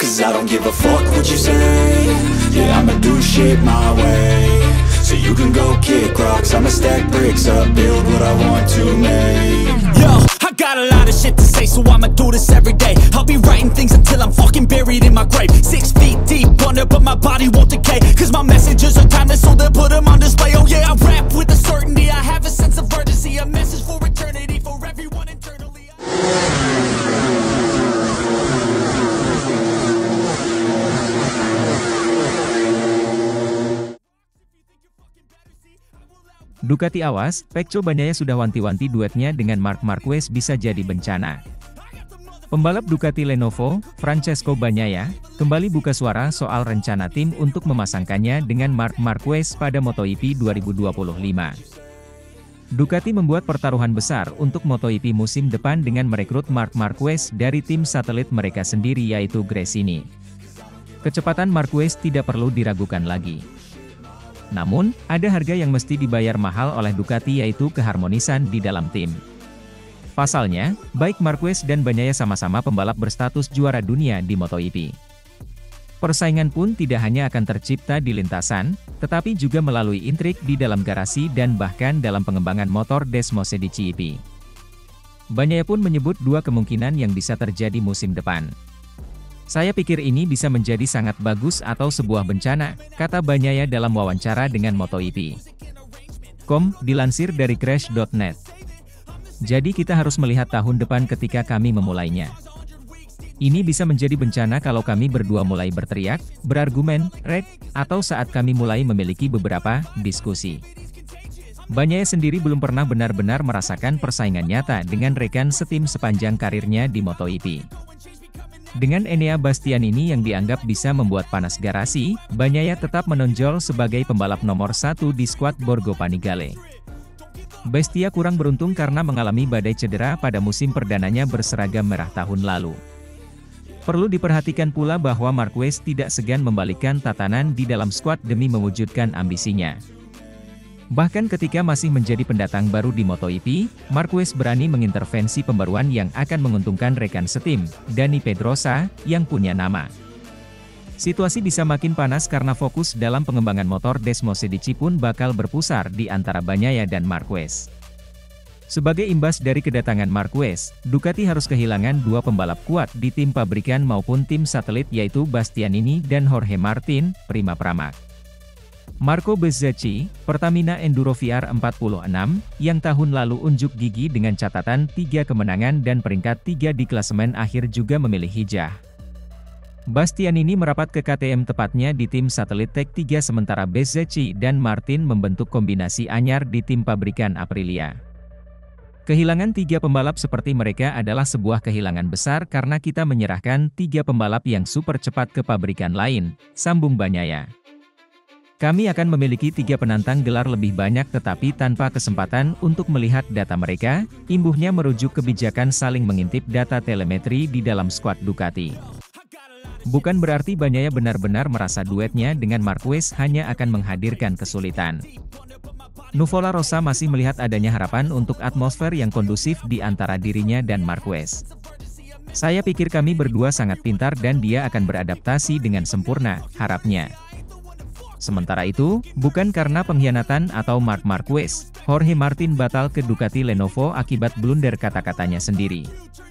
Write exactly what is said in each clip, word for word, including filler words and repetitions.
Cause I don't give a fuck what you say. Yeah, I'ma do shit my way. So you can go kick rocks, I'ma stack bricks up, build what I want to make. Yo, I got a lot of shit to say, so I'ma do this every day. I'll be writing things until I'm fucking buried in my grave. Six feet deep under, but my body won't decay. Cause my messages are timeless, so they'll put them on display. Oh yeah, I rap with a certainty, I have a sense of urgency. A message for eternity, for everyone internally. Ducati awas, Pecco Bagnaia sudah wanti-wanti duetnya dengan Marc Marquez bisa jadi bencana. Pembalap Ducati Lenovo, Francesco Bagnaia, kembali buka suara soal rencana tim untuk memasangkannya dengan Marc Marquez pada MotoGP dua ribu dua puluh lima. Ducati membuat pertaruhan besar untuk MotoGP musim depan dengan merekrut Marc Marquez dari tim satelit mereka sendiri yaitu Gresini. Kecepatan Marquez tidak perlu diragukan lagi. Namun, ada harga yang mesti dibayar mahal oleh Ducati yaitu keharmonisan di dalam tim. Pasalnya, baik Marquez dan Bagnaia sama-sama pembalap berstatus juara dunia di MotoGP. Persaingan pun tidak hanya akan tercipta di lintasan, tetapi juga melalui intrik di dalam garasi dan bahkan dalam pengembangan motor Desmosedici. Bagnaia pun menyebut dua kemungkinan yang bisa terjadi musim depan. Saya pikir ini bisa menjadi sangat bagus atau sebuah bencana, kata Bagnaia dalam wawancara dengan MotoGP titik com, dilansir dari crash titik net. Jadi kita harus melihat tahun depan ketika kami memulainya. Ini bisa menjadi bencana kalau kami berdua mulai berteriak, berargumen, red, atau saat kami mulai memiliki beberapa diskusi. Bagnaia sendiri belum pernah benar-benar merasakan persaingan nyata dengan rekan setim sepanjang karirnya di MotoGP. Dengan Enea Bastianini yang dianggap bisa membuat panas garasi, Bagnaia tetap menonjol sebagai pembalap nomor satu di skuad Borgo Panigale. Bastia kurang beruntung karena mengalami badai cedera pada musim perdananya berseragam merah tahun lalu. Perlu diperhatikan pula bahwa Marquez tidak segan membalikkan tatanan di dalam skuad demi mewujudkan ambisinya. Bahkan ketika masih menjadi pendatang baru di MotoGP, Marquez berani mengintervensi pembaruan yang akan menguntungkan rekan setim, Dani Pedrosa, yang punya nama. Situasi bisa makin panas karena fokus dalam pengembangan motor Desmosedici pun bakal berpusar di antara Bagnaia dan Marquez. Sebagai imbas dari kedatangan Marquez, Ducati harus kehilangan dua pembalap kuat di tim pabrikan maupun tim satelit yaitu Bastianini dan Jorge Martin, Prima Pramac. Marco Bezzecchi, Pertamina Enduro V R empat puluh enam, yang tahun lalu unjuk gigi dengan catatan tiga kemenangan dan peringkat tiga di klasemen akhir juga memilih hijah. Bastianini merapat ke K T M tepatnya di tim satelit Tech tiga sementara Bezzecchi dan Martin membentuk kombinasi anyar di tim pabrikan Aprilia. Kehilangan tiga pembalap seperti mereka adalah sebuah kehilangan besar karena kita menyerahkan tiga pembalap yang super cepat ke pabrikan lain, sambung Bagnaia. Kami akan memiliki tiga penantang gelar lebih banyak tetapi tanpa kesempatan untuk melihat data mereka, imbuhnya merujuk kebijakan saling mengintip data telemetri di dalam skuad Ducati. Bukan berarti Bagnaia benar-benar merasa duetnya dengan Marquez hanya akan menghadirkan kesulitan. Nuvola Rosa masih melihat adanya harapan untuk atmosfer yang kondusif di antara dirinya dan Marquez. Saya pikir kami berdua sangat pintar dan dia akan beradaptasi dengan sempurna, harapnya. Sementara itu, bukan karena pengkhianatan atau Marc Marquez, Jorge Martin batal ke Ducati Lenovo akibat blunder kata-katanya sendiri.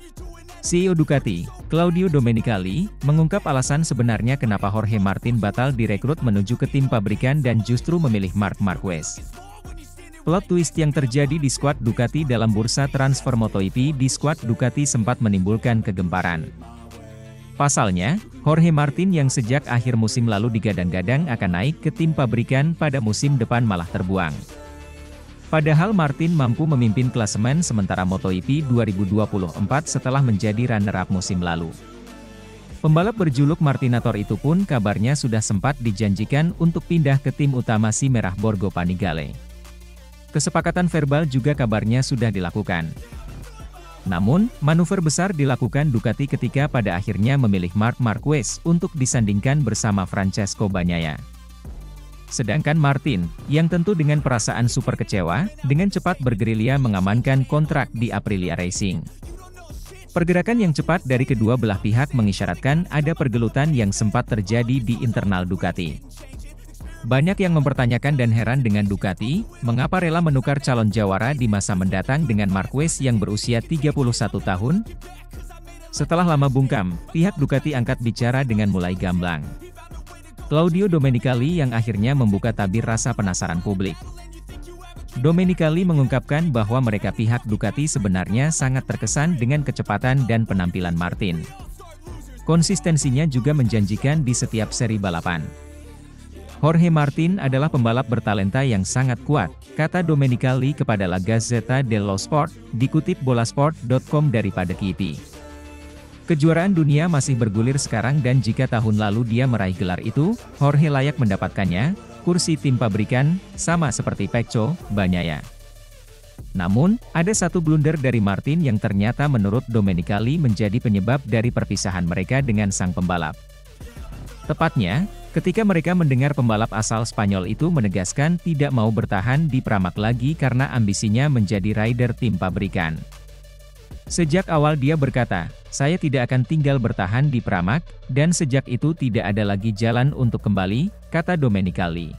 C E O Ducati, Claudio Domenicali, mengungkap alasan sebenarnya kenapa Jorge Martin batal direkrut menuju ke tim pabrikan dan justru memilih Marc Marquez. Plot twist yang terjadi di skuad Ducati dalam bursa transfer MotoGP di skuad Ducati sempat menimbulkan kegemparan. Pasalnya, Jorge Martin yang sejak akhir musim lalu digadang-gadang akan naik ke tim pabrikan pada musim depan malah terbuang. Padahal Martin mampu memimpin klasemen sementara MotoGP dua ribu dua puluh empat setelah menjadi runner-up musim lalu. Pembalap berjuluk Martinator itu pun kabarnya sudah sempat dijanjikan untuk pindah ke tim utama si Merah Borgo Panigale. Kesepakatan verbal juga kabarnya sudah dilakukan. Namun, manuver besar dilakukan Ducati ketika pada akhirnya memilih Marc Marquez untuk disandingkan bersama Francesco Bagnaia. Sedangkan Martin, yang tentu dengan perasaan super kecewa, dengan cepat bergerilya mengamankan kontrak di Aprilia Racing. Pergerakan yang cepat dari kedua belah pihak mengisyaratkan ada pergelutan yang sempat terjadi di internal Ducati. Banyak yang mempertanyakan dan heran dengan Ducati, mengapa rela menukar calon jawara di masa mendatang dengan Marquez yang berusia tiga puluh satu tahun? Setelah lama bungkam, pihak Ducati angkat bicara dengan mulai gamblang. Claudio Domenicali yang akhirnya membuka tabir rasa penasaran publik. Domenicali mengungkapkan bahwa mereka pihak Ducati sebenarnya sangat terkesan dengan kecepatan dan penampilan Martin. Konsistensinya juga menjanjikan di setiap seri balapan. Jorge Martin adalah pembalap bertalenta yang sangat kuat, kata Domenicali kepada La Gazzetta dello Sport, dikutip bolasport dot com dari Padekiti. Kejuaraan dunia masih bergulir sekarang dan jika tahun lalu dia meraih gelar itu, Jorge layak mendapatkannya. Kursi tim pabrikan, sama seperti Pecco Bagnaia. Namun, ada satu blunder dari Martin yang ternyata menurut Domenicali menjadi penyebab dari perpisahan mereka dengan sang pembalap. Tepatnya, ketika mereka mendengar pembalap asal Spanyol itu menegaskan tidak mau bertahan di Pramac lagi karena ambisinya menjadi rider tim pabrikan. Sejak awal dia berkata, saya tidak akan tinggal bertahan di Pramac, dan sejak itu tidak ada lagi jalan untuk kembali, kata Domenicali.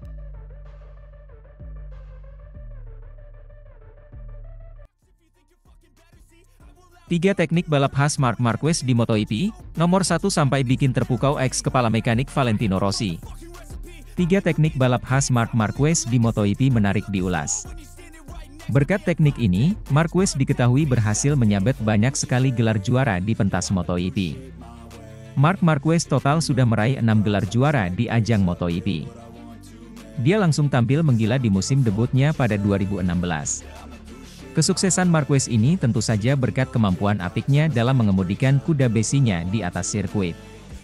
Tiga teknik balap khas Marc Marquez di MotoGP, nomor satu sampai bikin terpukau ex-kepala mekanik Valentino Rossi. Tiga teknik balap khas Marc Marquez di MotoGP menarik diulas. Berkat teknik ini, Marquez diketahui berhasil menyabet banyak sekali gelar juara di pentas MotoGP. Marc Marquez total sudah meraih enam gelar juara di ajang MotoGP. Dia langsung tampil menggila di musim debutnya pada dua ribu enam belas. Kesuksesan Marquez ini tentu saja berkat kemampuan apiknya dalam mengemudikan kuda besinya di atas sirkuit.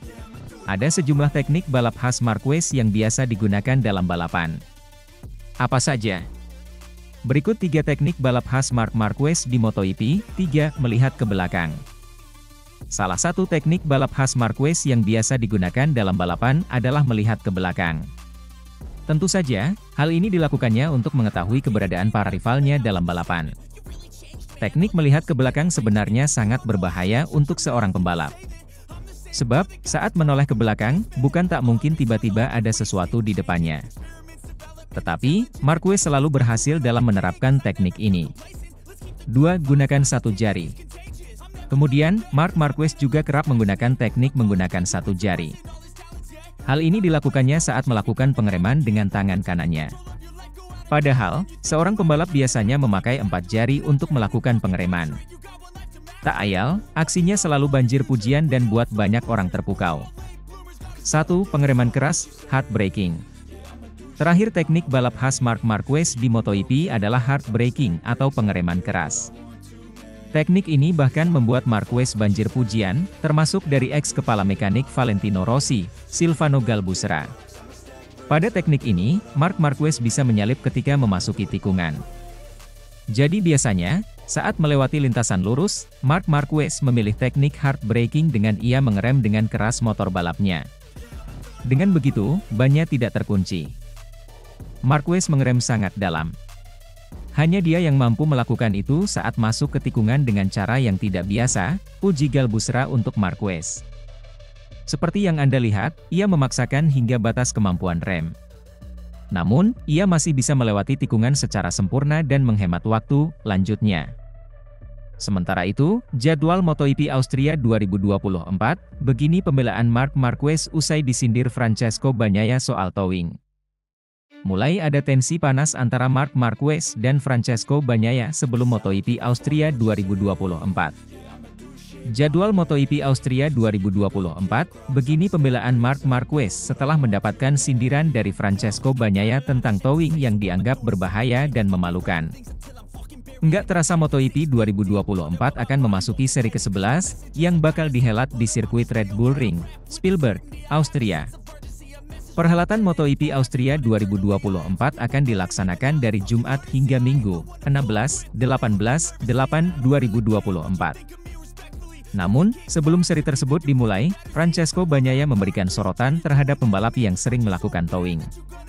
Ada sejumlah teknik balap khas Marquez yang biasa digunakan dalam balapan. Apa saja? Berikut tiga teknik balap khas Marc Marquez di MotoGP. tiga. Melihat ke belakang. Salah satu teknik balap khas Marquez yang biasa digunakan dalam balapan adalah melihat ke belakang. Tentu saja, hal ini dilakukannya untuk mengetahui keberadaan para rivalnya dalam balapan. Teknik melihat ke belakang sebenarnya sangat berbahaya untuk seorang pembalap. Sebab, saat menoleh ke belakang, bukan tak mungkin tiba-tiba ada sesuatu di depannya. Tetapi, Marquez selalu berhasil dalam menerapkan teknik ini. dua. Gunakan satu jari. Kemudian, Marc Marquez juga kerap menggunakan teknik menggunakan satu jari. Hal ini dilakukannya saat melakukan pengereman dengan tangan kanannya. Padahal, seorang pembalap biasanya memakai empat jari untuk melakukan pengereman. Tak ayal, aksinya selalu banjir pujian dan buat banyak orang terpukau. satu. Pengereman keras, hard braking. Terakhir teknik balap khas Marc Marquez di MotoGP adalah hard braking atau pengereman keras. Teknik ini bahkan membuat Marquez banjir pujian, termasuk dari ex-kepala mekanik Valentino Rossi, Silvano Galbusera. Pada teknik ini, Marc Marquez bisa menyalip ketika memasuki tikungan. Jadi biasanya, saat melewati lintasan lurus, Marc Marquez memilih teknik hard braking dengan ia mengerem dengan keras motor balapnya. Dengan begitu, bannya tidak terkunci. Marquez mengerem sangat dalam. Hanya dia yang mampu melakukan itu saat masuk ke tikungan dengan cara yang tidak biasa, puji Galbusera untuk Marquez. Seperti yang Anda lihat, ia memaksakan hingga batas kemampuan rem. Namun, ia masih bisa melewati tikungan secara sempurna dan menghemat waktu, lanjutnya. Sementara itu, jadwal MotoGP Austria dua ribu dua puluh empat, begini pembelaan Marc Marquez usai disindir Francesco Bagnaia soal towing. Mulai ada tensi panas antara Marc Marquez dan Francesco Bagnaia sebelum MotoGP Austria dua ribu dua puluh empat. Jadwal MotoGP Austria dua ribu dua puluh empat, begini pembelaan Marc Marquez setelah mendapatkan sindiran dari Francesco Bagnaia tentang towing yang dianggap berbahaya dan memalukan. Enggak terasa MotoGP dua ribu dua puluh empat akan memasuki seri ke sebelas, yang bakal dihelat di sirkuit Red Bull Ring, Spielberg, Austria. Perhelatan MotoGP Austria dua ribu dua puluh empat akan dilaksanakan dari Jumat hingga Minggu, enam belas, delapan belas, delapan, dua ribu dua puluh empat. Namun, sebelum seri tersebut dimulai, Francesco Bagnaia memberikan sorotan terhadap pembalap yang sering melakukan towing.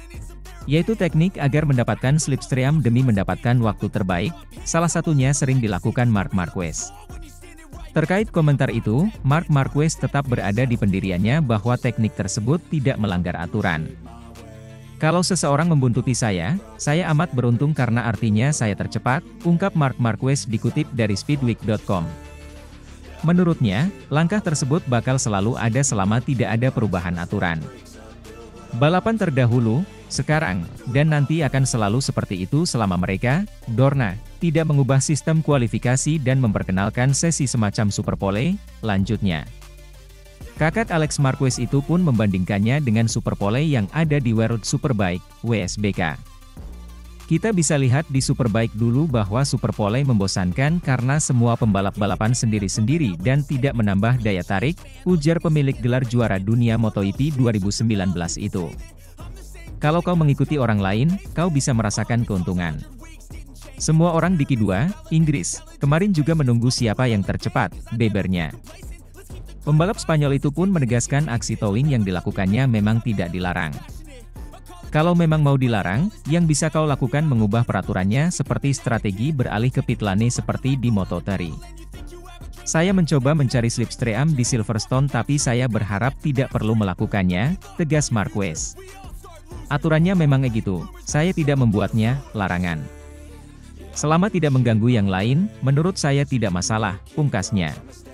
Yaitu teknik agar mendapatkan slipstream demi mendapatkan waktu terbaik, salah satunya sering dilakukan Marc Marquez. Terkait komentar itu, Marc Marquez tetap berada di pendiriannya bahwa teknik tersebut tidak melanggar aturan. "Kalau seseorang membuntuti saya, saya amat beruntung karena artinya saya tercepat," ungkap Marc Marquez dikutip dari Speedweek dot com. Menurutnya, langkah tersebut bakal selalu ada selama tidak ada perubahan aturan. Balapan terdahulu, sekarang, dan nanti akan selalu seperti itu selama mereka, Dorna, tidak mengubah sistem kualifikasi dan memperkenalkan sesi semacam Superpole, lanjutnya. Kakak Alex Marquez itu pun membandingkannya dengan Superpole yang ada di World Superbike, W S B K. "Kita bisa lihat di Superbike dulu bahwa Superpole membosankan karena semua pembalap balapan sendiri-sendiri dan tidak menambah daya tarik," ujar pemilik gelar juara dunia MotoGP dua ribu sembilan belas itu. "Kalau kau mengikuti orang lain, kau bisa merasakan keuntungan. Semua orang di Q dua, Inggris, kemarin juga menunggu siapa yang tercepat," bebernya. Pembalap Spanyol itu pun menegaskan aksi towing yang dilakukannya memang tidak dilarang. "Kalau memang mau dilarang, yang bisa kau lakukan mengubah peraturannya seperti strategi beralih ke pit lane seperti di Moto tiga. Saya mencoba mencari slipstream di Silverstone tapi saya berharap tidak perlu melakukannya," tegas Marquez. "Aturannya memang begitu, saya tidak membuatnya larangan. Selama tidak mengganggu yang lain, menurut saya tidak masalah," pungkasnya.